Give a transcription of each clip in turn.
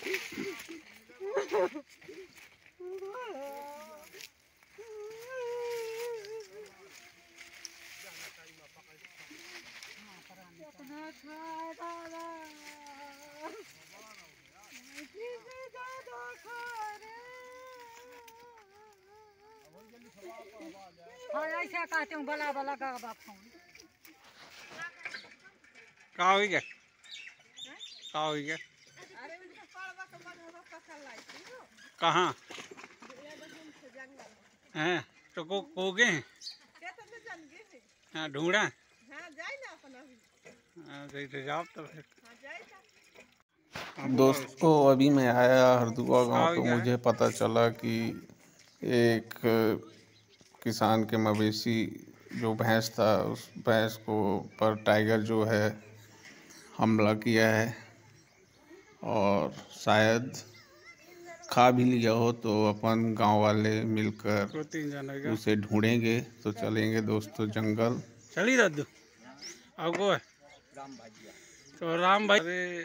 हाँ ऐसा कहते हूँ बला बला का फोन कहाँ हुई क्या कहाँ हुई क्या कहाँ हैं तो को गए हाँ ढूंढा तो जाओ तो फिर दोस्तों अभी मैं आया हरदुआ गांव तो मुझे पता चला कि एक किसान के मवेशी जो भैंस था उस भैंस को पर टाइगर जो है हमला किया है और शायद खा भी लिया हो। तो अपन गांव वाले मिलकर उसे ढूंढेंगे। तो चलेंगे दोस्तों जंगल। चली दादू अब को है तो राम भाई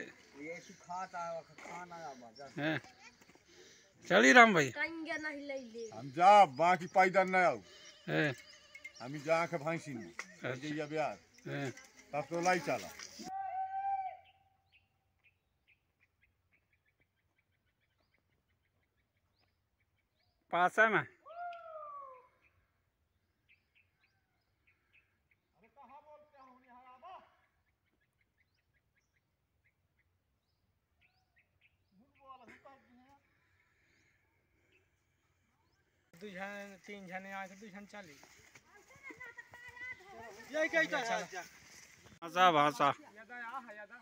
हैं चली राम भाई हम जा बाकी पायदान न आओ हैं हम जा के भांसी में ये बिहार हैं तब तो लाई चला पास है मैं दो जन तीन जने आए थे दो जन चली ये क्या है भाषा भाषा यादा आ है यादा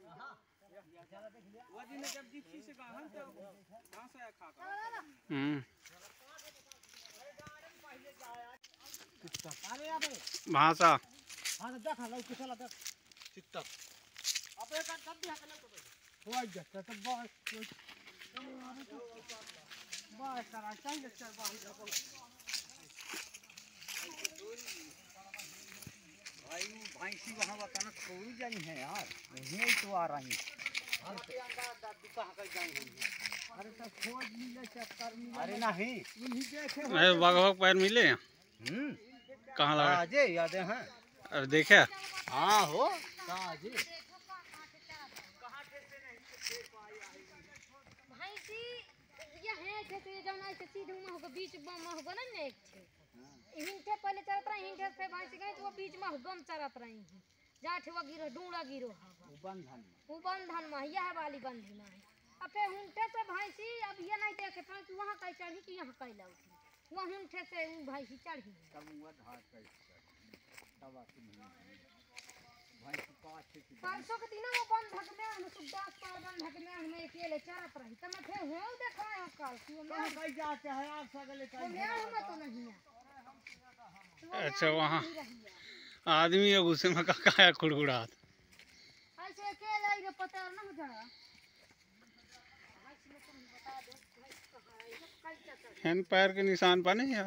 वो दिन जब जीती से गहन तो भाषा खा अरे अबे भाषा हां देखा लो कि चला देख चित्तक अब एक कब भी हकल तो हो जाता तो बस सारा चाहिए चल बाहर भाई भैंसी वहाँ बताना थोड़ी जानी है यार यही तो आ रही अरे तो खोज मिले चक्कर मिले अरे नहीं इन्हीं देखे नहीं बाघ पैर मिले हैं कहाँ लगा अजय याद है अरे देखे हाँ हो कहाँ अजय भैंसी ये है थे तो ये जौन ऐसे सीधे में होगा बीच में होगा ना एक थे हिंठे पहले चरत रही हिंठे से भैंसी गई तो वो बीच में गम चरत रही जाठे वो गिरो डूंगा गिरो वो बंधन में यह वाली बंधी में अब फिर हुंठे से भैंसी अब ये नहीं देखे पाए कि वहाँ कहीं चढ़ी कि यहाँ कहीं लौटी वहाँ हुंठे से भैंसी चढ़ी परसों के दिन वो बंधक में हम सुबह पर बंधक में हम अकेले चरत रही तो मैं फिर हो देखा है कल कि वो मैं कहीं जाते हैं आप सगले वो मेरे में तो नहीं है अच्छा वहाँ आदमी है गुस्से में का है खुड़खुड़ात ऐसे अकेले ही पता ना हो जाए हैंड पैर के निशान पाने यार।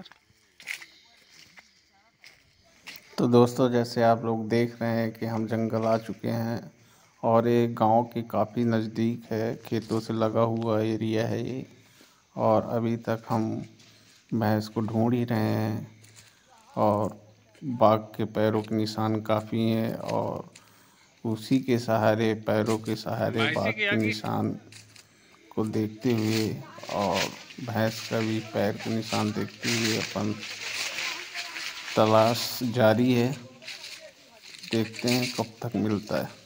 तो दोस्तों जैसे आप लोग देख रहे हैं कि हम जंगल आ चुके हैं और एक गांव के काफ़ी नज़दीक है, खेतों से लगा हुआ एरिया है ये। और अभी तक हम भैंस को ढूंढ ही रहे हैं और बाघ के पैरों के निशान काफ़ी हैं और उसी के सहारे पैरों के सहारे बाघ के निशान को देखते हुए और भैंस का भी पैर के निशान देखते हुए अपन तलाश जारी है। देखते हैं कब तक मिलता है।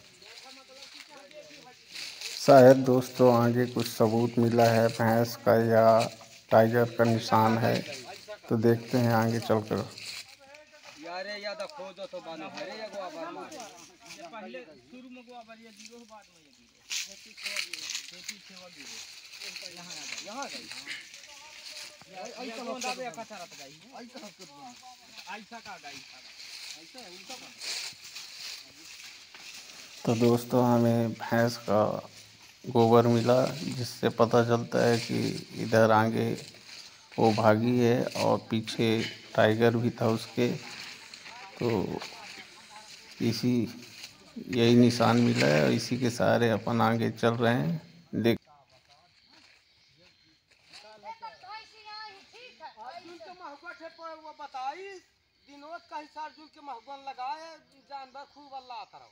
शायद दोस्तों आगे कुछ सबूत मिला है भैंस का या टाइगर का निशान है, तो देखते हैं आगे चलकर। यारे याद खोजो तो बानो हरे या गोवा बार मार ये पहले शुरू में गोवा बार ये जीरो बाद में ये जीरो खेती सेवा जीरो यहां गई ऐसा लोग दाबे का तरफ गई ऐसा का गई ऐसा है उनका तो दोस्तों हमें भैंस का गोबर मिला, जिससे पता चलता है कि इधर आगे वो भागी है और पीछे टाइगर भी था उसके। तो यही निशान मिला है और इसी के सहारे अपन आगे चल रहे हैं। वो बताई दिनों का हिसाब अर्जुन के महगन लगाए जानवर खूब अल्लाह करो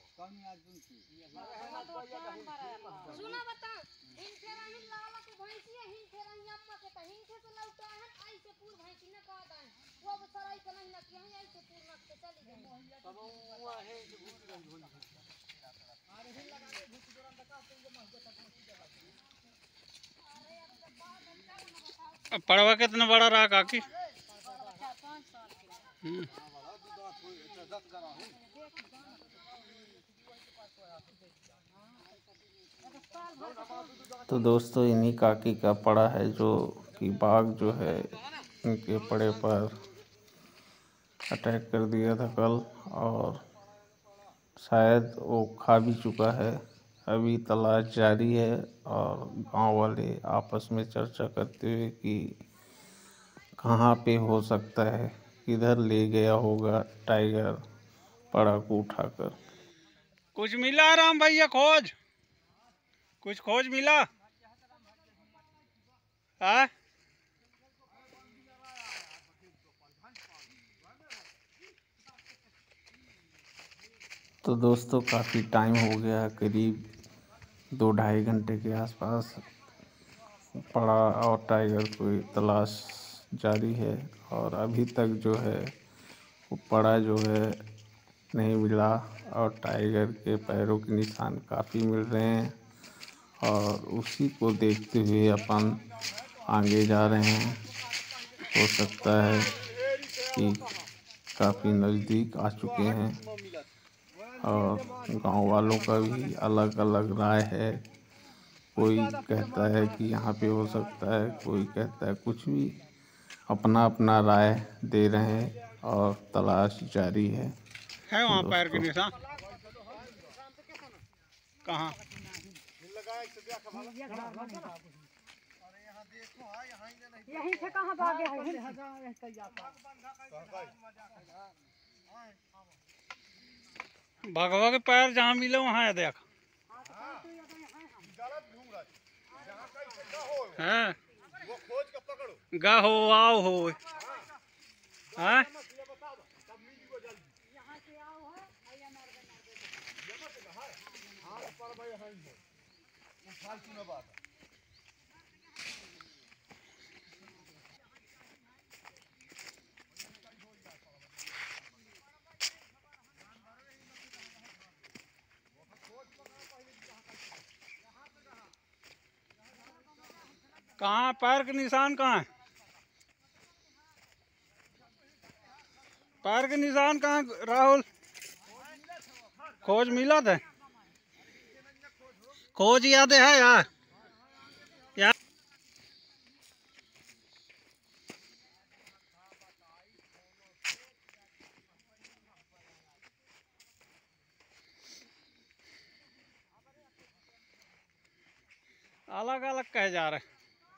सुना बता हिन फेरा हिन लाला के भैंसी है हिन फेरा हिन अम्मा के त हिन से लौटा है आई से पूर भैंसी न का दान वो बसराई के नहीं लगी है आई से पूर न के चली गई तब वो है जो भूख रही होई अरे हिन लगा के भूख जोरन दका तुम जो महगो तक पहुंच जाएगा अरे अब तो बात अच्छा न बताओ पड़वा कितना बड़ा रहा काकी? 5 साल के तो दोस्तों इन्हीं काकी का पड़ा है जो कि बाघ जो है इनके पड़े पर अटैक कर दिया था कल, और शायद वो खा भी चुका है। अभी तलाश जारी है और गांव वाले आपस में चर्चा करते हुए कि कहाँ पे हो सकता है, किधर ले गया होगा टाइगर पड़ा को उठाकर। कुछ मिला राम भैया? खोज कुछ खोज मिला? हाँ तो दोस्तों काफ़ी टाइम हो गया, करीब 2-2.5 घंटे के आसपास पड़ा और टाइगर की तलाश जारी है। और अभी तक जो है वो पड़ा जो है नहीं मिला, और टाइगर के पैरों के निशान काफ़ी मिल रहे हैं, और उसी को देखते हुए अपन आगे जा रहे हैं। हो सकता है कि काफ़ी नज़दीक आ चुके हैं, और गांव वालों का भी अलग अलग राय है। कोई कहता है कि यहाँ पे हो सकता है, कोई कहता है कुछ भी, अपना अपना राय दे रहे हैं और तलाश जारी है वहाँ पैर के दोस्तों। निशान कहाँ? यहीं से कहां भागे है भगवा के पैर जहाँ मिले वहाँ है, देख हैं वो खोज के पकड़ो। गा हो आओ हो हाँ कहाँ पैर के निशान कहाँ है? पैर के निशान कहाँ राहुल? खोज मिला था? खोज याद है यार? यार अलग अलग कहे जा रहे।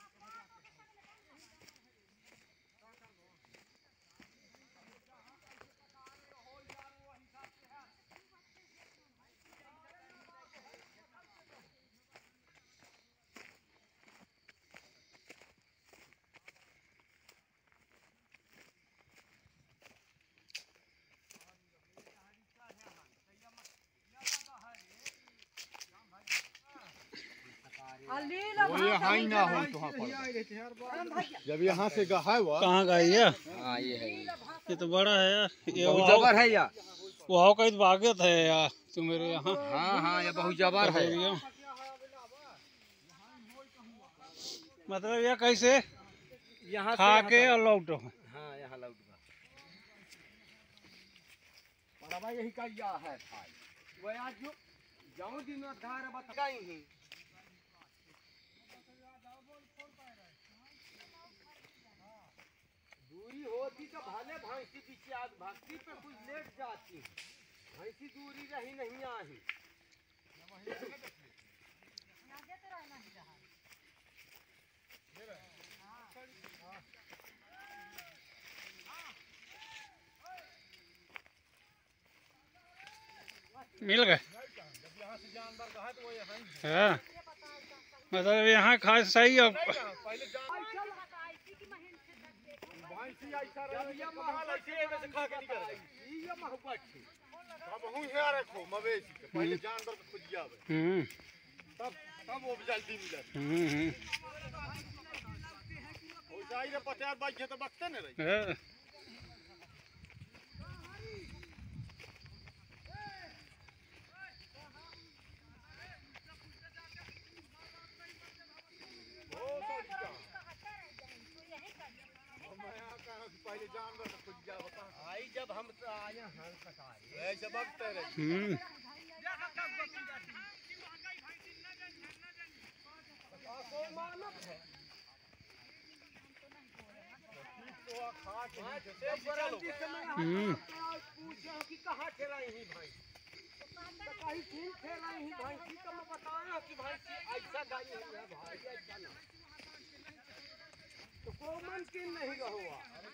वो यहाँ ही ना हो तो पर जब यहाँ से गहा हुआ कहाँ गई है? हां ये है ये तो बड़ा है यार, ये बहुत जबर है यार। वहाँ कहीं भागे थे यार तुम मेरे यहाँ। हां हां ये बहुत जबर है। मतलब ये कैसे यहाँ खा के और लौटो? हां यहाँ लौट गया। बड़ा यही का या है भाई। वो आज जो जाऊं दिन धार बताई ही दूरी होती तो भले भैंसी पीछे आज भक्ति पे कुछ लेट जाती, भैंसी दूरी रही नहीं आई। मिल गए? हाँ मतलब यहाँ खास सही। अब चल बता इसी की महीन से ऐसा जब ये महल ऐसे में से खा के निकल गई ये महबत थी अब हूं है रखो मवेशी के पहले जानवर के खुद जावे तब वो जल्दी मिलत हो जाई रे 50 बाइक तो बकते न रही पहले जानवर के खुद जावे कहां आई जब हम आए हल तक आए ऐसे बकते रहे कोई मानव है तो खा के गारंटी से मैं पूछो कि कहां ठेलाई ही भाई तो कहीं ठीक ठेलाई ही भाई की तो मैं बताया कि भाई ऐसा गाड़ी है भाई ऐसा ना तो कोई मुमकिन नहीं हुआ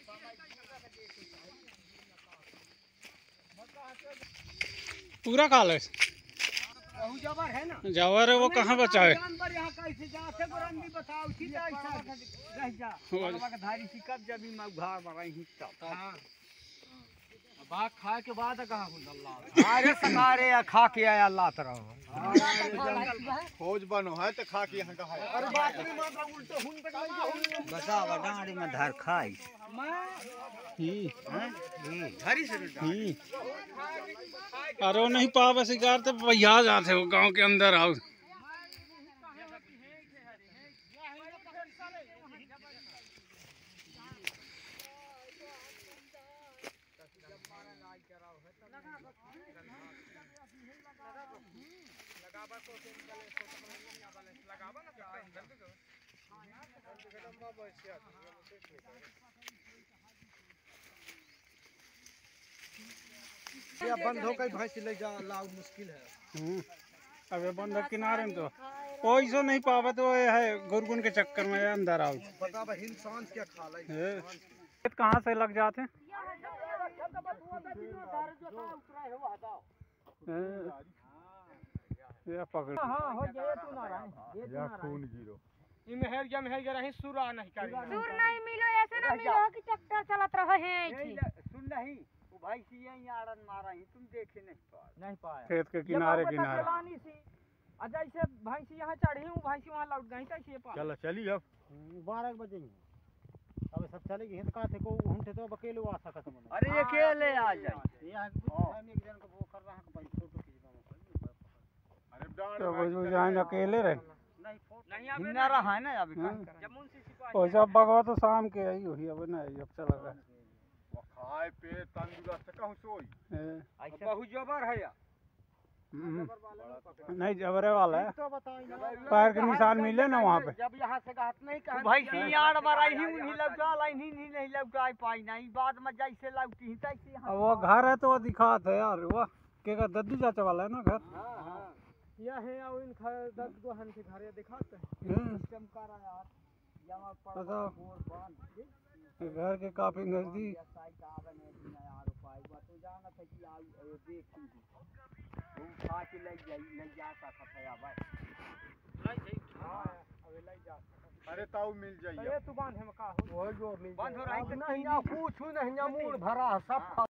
पूरा खा ले बहु जबर है ना जावर है वो कहाँ बचा है जानवर यहाँ कैसे जा से गुरंडी बताओ ठीक है ऐसा रह जा बाबा का धारी सी कब जब मैं घर बराई ही तब हां बाग खाए के बाद कहां हूं अल्लाह अरे सकारे या खा के आया अल्लाह तरह खोज बनो है तो खा के यहां का है अरे बात नहीं मात्र उल्टे हुन तक बता डांडी में धर खाई धारी से अरे वो नहीं पावे शिकार तो भैया जाते हो गांव के अंदर आओ या बंद हो गई भैंस ले जा लाउ मुश्किल है अबे बंद किनारे में तो पैसो नहीं पावे तो ये है गुरगुन के चक्कर में अंदर आओ बता भाई इंसान क्या खा लै खेत कहाँ से लग जाते हैं ये पकड़ हां हो जाए तू ना रहे या खून गिरो ई मेहर रही सुरा नहीं करी दूर नहीं मिलो ऐसे ना मिलो कि चक्कर चलत रहे हैं सुन नहीं वो भाई सी यहीं आड़न मारा ही तुम देखे नहीं पाए खेत के किनारे किनारे जैसे भैंसी यहाँ चढ़ी हूँ भैंसी वहाँ लौट गई कैसे चलो चली अब 12 बजे अब सब चलेगी हिंद का थे को हम थे तो अकेले आ सकत मन अरे अकेले आ जाए यहाँ एक जन को वो कर रहा है भाई फोटो खींचवा अरे डांड तो वो जाएंगे अकेले रहे नहीं फोटो नहीं हिन्ना रहा है ना अभी जमुन से सिपाही पैसा बगवा तो शाम के आई हुई अब ना अब चला गया खाए पे तंदुरुस्त कहूं सोई बहुत जबर है या नहीं जबरे वाला है तो बताइए पैर के निशान मिले ना वहाँ पे जब यहाँ से घाट नहीं कहा भाई यार मराई ही नहीं लौटा लाई नहीं लौटा पाई नहीं बाद में जैसे लौटी ही तैसे अब वो घर है तो वो दिखाते यार वो के का दद्दू चाचा वाला है ना घर यह है और इन दस गो हन के घर दिखाते हैं चमकारा यार यहाँ पर बताओ। बांध घर के काफी नजदीक तो जाना था कि आओ देखी तुम खा के ले जाता था भाई अरे ताऊ मिल जाइए तू बांध हम का हो बंद हो रहा है नहीं ना पूछू नहीं मूड भरा सब